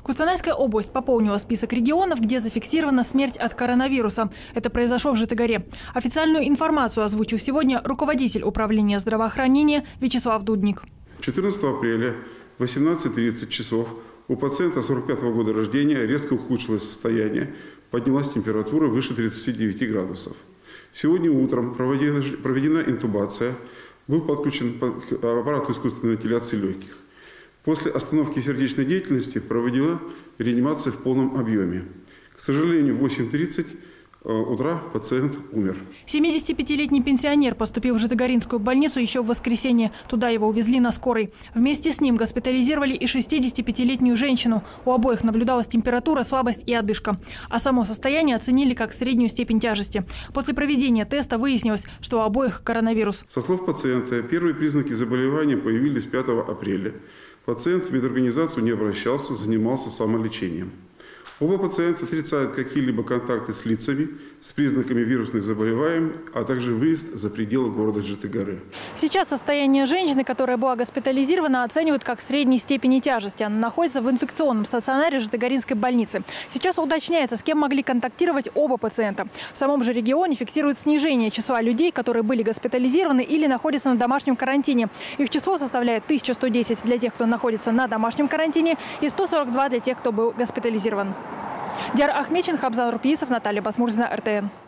Кустанайская область пополнила список регионов, где зафиксирована смерть от коронавируса. Это произошло в Житигаре. Официальную информацию озвучил сегодня руководитель управления здравоохранения Вячеслав Дудник. 14 апреля в 18:30 часов у пациента 45-го года рождения резко ухудшилось состояние, поднялась температура выше 39 градусов. Сегодня утром проведена интубация, был подключен к аппарату искусственной вентиляции легких. После остановки сердечной деятельности проводила реанимация в полном объеме. К сожалению, в 8:30 утра пациент умер. 75-летний пенсионер поступил в Житигаринскую больницу еще в воскресенье. Туда его увезли на скорой. Вместе с ним госпитализировали и 65-летнюю женщину. У обоих наблюдалась температура, слабость и одышка. А само состояние оценили как среднюю степень тяжести. После проведения теста выяснилось, что у обоих коронавирус. Со слов пациента, первые признаки заболевания появились 5 апреля. Пациент в медорганизацию не обращался, занимался самолечением. Оба пациента отрицают какие-либо контакты с лицами с признаками вирусных заболеваний, а также выезд за пределы города Житигары. Сейчас состояние женщины, которая была госпитализирована, оценивают как средней степени тяжести. Она находится в инфекционном стационаре Житигаринской больницы. Сейчас уточняется, с кем могли контактировать оба пациента. В самом же регионе фиксируют снижение числа людей, которые были госпитализированы или находятся на домашнем карантине. Их число составляет 1110 для тех, кто находится на домашнем карантине, и 142 для тех, кто был госпитализирован. Диар Ахмечин, Хабзан Рупиисов, Наталья Басмурзина, РТН.